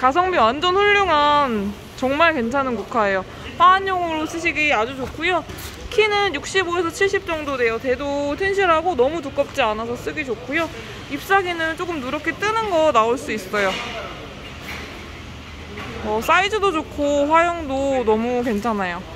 가성비 완전 훌륭한 정말 괜찮은 국화예요. 화환용으로 쓰시기 아주 좋고요. 키는 65에서 70 정도 돼요. 대도 튼실하고 너무 두껍지 않아서 쓰기 좋고요. 잎사귀는 조금 누렇게 뜨는 거 나올 수 있어요. 사이즈도 좋고 화형도 너무 괜찮아요.